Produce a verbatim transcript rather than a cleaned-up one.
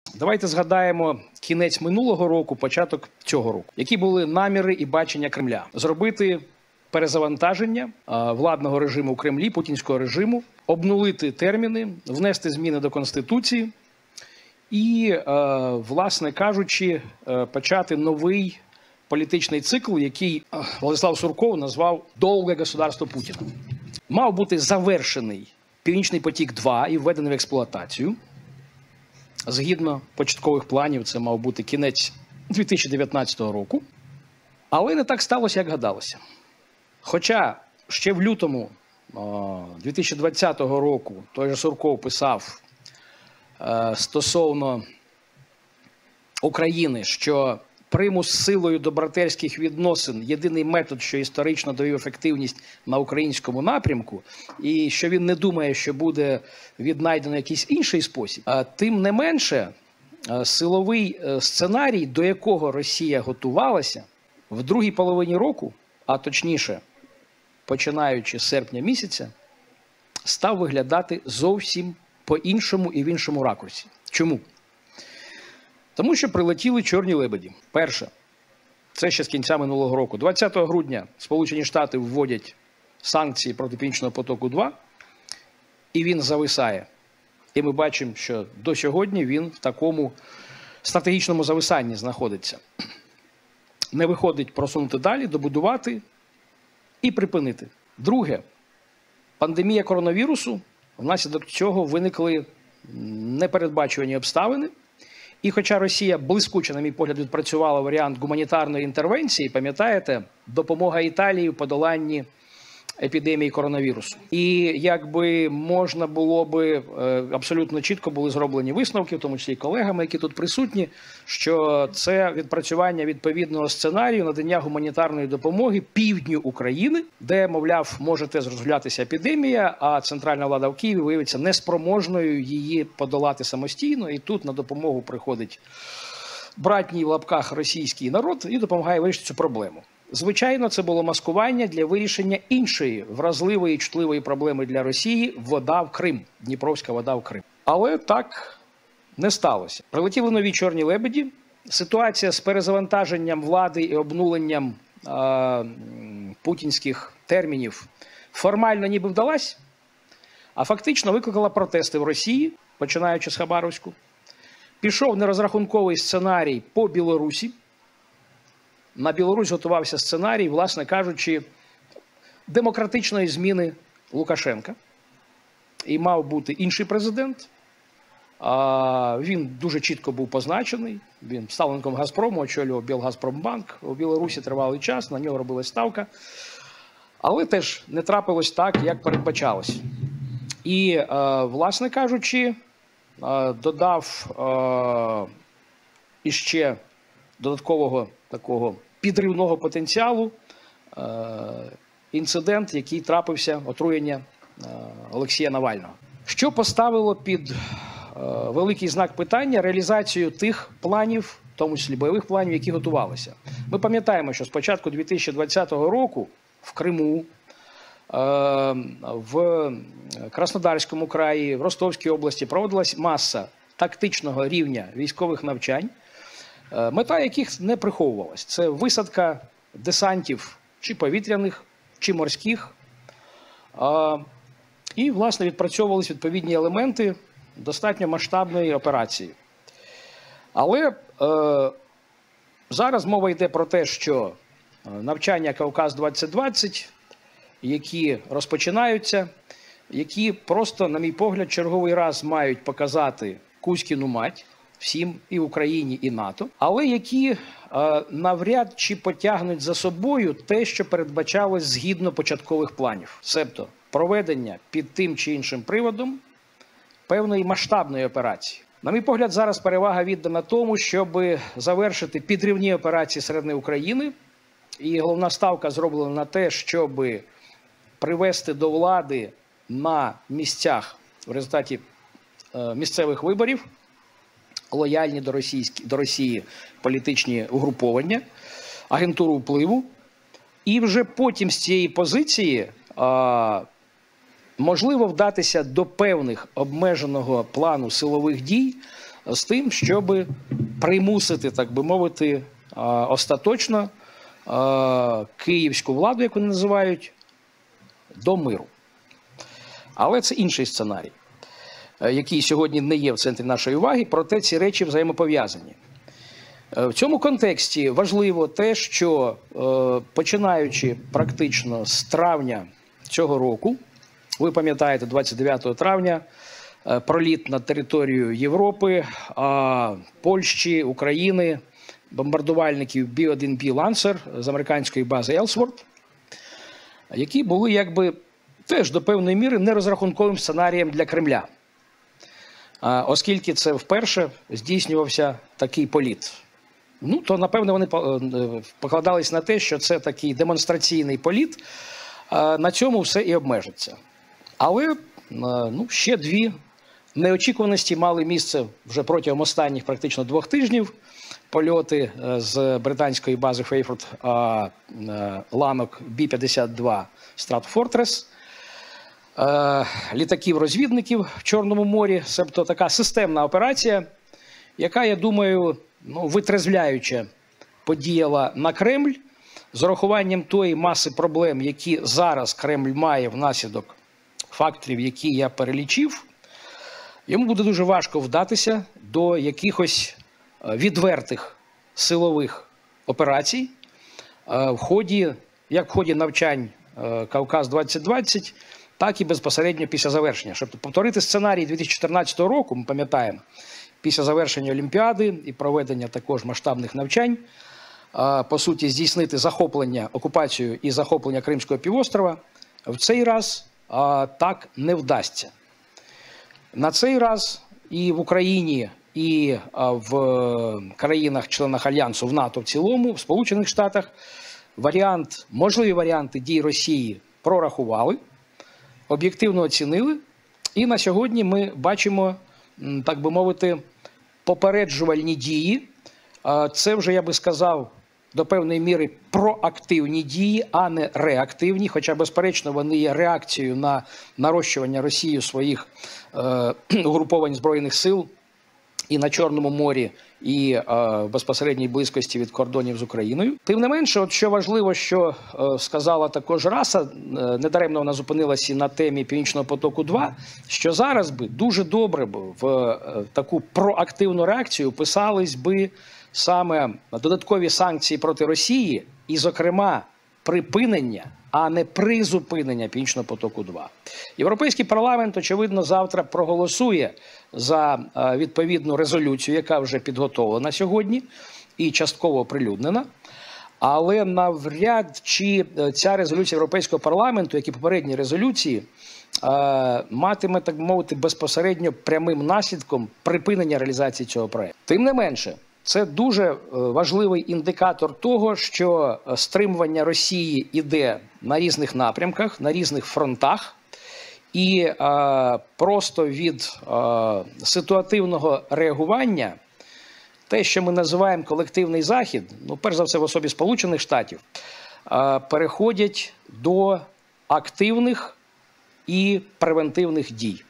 Давайте згадаємо кінець минулого року, початок цього року. Які були наміри і бачення Кремля? Зробити перезавантаження владного режиму у Кремлі, путінського режиму, обнулити терміни, внести зміни до Конституції і, власне кажучи, почати новий політичний цикл, який Владислав Сурков назвав «Довге государство Путіна». Мав бути завершений Північний потік-два і введений в експлуатацію. Згідно початкових планів, це мав бути кінець дві тисячі дев'ятнадцятого року. Але не так сталося, як гадалося. Хоча ще в лютому дві тисячі двадцятого року той же Сурков писав стосовно України, що примус силою до братерських відносин – єдиний метод, що історично довів ефективність на українському напрямку, і що він не думає, що буде віднайдено якийсь інший спосіб. Тим не менше, силовий сценарій, до якого Росія готувалася, в другій половині року, а точніше, починаючи з серпня місяця, став виглядати зовсім по-іншому і в іншому ракурсі. Чому? Тому що прилетіли чорні лебеді. Перше, це ще з кінця минулого року. двадцятого грудня Сполучені Штати вводять санкції проти Північного потоку-два, і він зависає. І ми бачимо, що до сьогодні він в такому стратегічному зависанні знаходиться. Не виходить просунути далі, добудувати і припинити. Друге, пандемія коронавірусу, внаслідок цього виникли непередбачувані обставини. І хоча Росія блискуче, на мій погляд, відпрацювала варіант гуманітарної інтервенції, пам'ятаєте, допомога Італії в подоланні епідемії коронавірусу. І якби можна було би, абсолютно чітко були зроблені висновки, в тому числі і колегами, які тут присутні, що це відпрацювання відповідного сценарію надання гуманітарної допомоги півдню України, де, мовляв, може теж розгулятися епідемія, а центральна влада в Києві виявиться неспроможною її подолати самостійно, і тут на допомогу приходить братній в лапках російський народ і допомагає вирішити цю проблему. Звичайно, це було маскування для вирішення іншої вразливої і чутливої проблеми для Росії – вода в Крим, Дніпровська вода в Крим. Але так не сталося. Прилетіли нові чорні лебеді. Ситуація з перезавантаженням влади і обнуленням е, путінських термінів формально ніби вдалась, а фактично викликала протести в Росії, починаючи з Хабаровську. Пішов нерозрахунковий сценарій по Білорусі. На Білорусь готувався сценарій, власне кажучи, демократичної зміни Лукашенка. І мав бути інший президент. А він дуже чітко був позначений. Він ставленником Газпрому очолював Білгазпромбанк. У Білорусі тривалий час, на нього робилась ставка. Але теж не трапилось так, як передбачалось. І, власне кажучи, додав іще додаткового такого підривного потенціалу е, інцидент, який трапився, отруєння е, Олексія Навального. Що поставило під е, великий знак питання реалізацію тих планів, в тому числі бойових планів, які готувалися. Ми пам'ятаємо, що з початку дві тисячі двадцятого року в Криму, е, в Краснодарському краї, в Ростовській області проводилась маса тактичного рівня військових навчань, мета яких не приховувалась. Це висадка десантів чи повітряних, чи морських. І, власне, відпрацьовувались відповідні елементи достатньо масштабної операції. Але е, зараз мова йде про те, що навчання Кавказ двадцять двадцять, які розпочинаються, які просто, на мій погляд, черговий раз мають показати Кузькіну мать всім і Україні, і НАТО, але які е, навряд чи потягнуть за собою те, що передбачалось згідно початкових планів. Себто проведення під тим чи іншим приводом певної масштабної операції. На мій погляд, зараз перевага віддана тому, щоб завершити підривні операції середини України, і головна ставка зроблена на те, щоб привести до влади на місцях в результаті е, місцевих виборів лояльні до, російські, до Росії політичні угруповання, агентуру впливу. І вже потім з цієї позиції а, можливо вдатися до певних обмеженого плану силових дій з тим, щоб примусити, так би мовити, остаточно київську владу, як вони називають, до миру. Але це інший сценарій, який сьогодні не є в центрі нашої уваги, проте ці речі взаємопов'язані. В цьому контексті важливо те, що починаючи практично з травня цього року, ви пам'ятаєте, двадцять дев'ятого травня, проліт на територію Європи, Польщі, України, бомбардувальників Бі один Бі Лансер з американської бази Елсворт, які були якби теж до певної міри нерозрахунковим сценарієм для Кремля, оскільки це вперше здійснювався такий політ. Ну, то, напевно, вони покладались на те, що це такий демонстраційний політ, на цьому все і обмежиться. Але ну, ще дві неочікуваності мали місце вже протягом останніх практично двох тижнів. Польоти з британської бази Фейфорд ланок Бі п'ятдесят два Stratfortress, літаків-розвідників в Чорному морі. Тобто така системна операція, яка, я думаю, ну, витрезвляюче подіяла на Кремль з урахуванням тої маси проблем, які зараз Кремль має внаслідок факторів, які я перелічив. Йому буде дуже важко вдатися до якихось відвертих силових операцій в ході, як в ході навчань Кавказ двадцять двадцять, так і безпосередньо після завершення. Щоб повторити сценарій дві тисячі чотирнадцятого року, ми пам'ятаємо, після завершення Олімпіади і проведення також масштабних навчань, по суті, здійснити захоплення, окупацію і захоплення Кримського півострова, в цей раз так не вдасться. На цей раз і в Україні, і в країнах-членах Альянсу, в НАТО в цілому, в Сполучених Штатах, варіант, можливі варіанти дій Росії прорахували, об'єктивно оцінили. І на сьогодні ми бачимо, так би мовити, попереджувальні дії. Це вже, я би сказав, до певної міри проактивні дії, а не реактивні, хоча, безперечно, вони є реакцією на нарощування Росією своїх е, угруповань Збройних сил і на Чорному морі, і е, в безпосередній близькості від кордонів з Україною. Тим не менше, от що важливо, що е, сказала також Раса, е, недаремно вона зупинилася на темі Північного потоку два, що зараз би дуже добре б в е, таку проактивну реакцію писались би саме додаткові санкції проти Росії і, зокрема, припинення, а не призупинення Північного потоку два. Європейський парламент, очевидно, завтра проголосує за відповідну резолюцію, яка вже підготовлена сьогодні і частково оприлюднена. Але навряд чи ця резолюція Європейського парламенту, як і попередні резолюції, матиме, так би мовити, безпосередньо прямим наслідком припинення реалізації цього проєкту. Тим не менше, це дуже важливий індикатор того, що стримування Росії йде на різних напрямках, на різних фронтах. І е, просто від е, ситуативного реагування, те, що ми називаємо колективний захід, ну, перш за все в особі Сполучених Штатів, е, переходять до активних і превентивних дій.